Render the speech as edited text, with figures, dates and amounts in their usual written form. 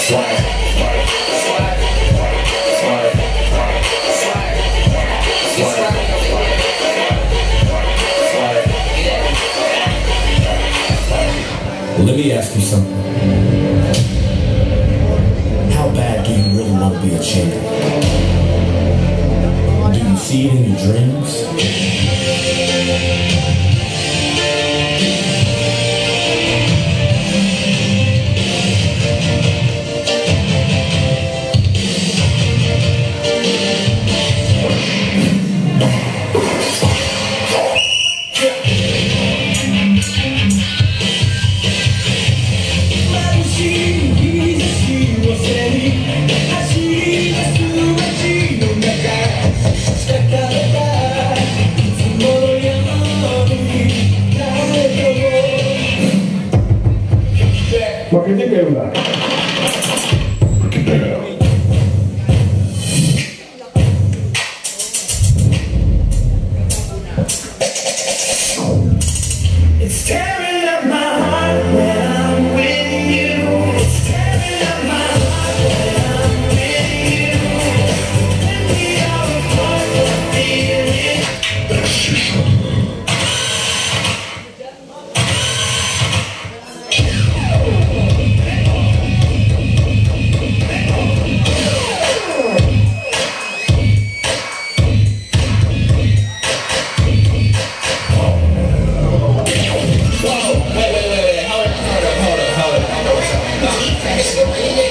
Let me ask you something. How bad do you really want to be a champion? Do you see it in your dreams? It's tearing up my heart when I'm with you. It's tearing up my heart when I'm with you. When we are apart, the feeling. Hold up.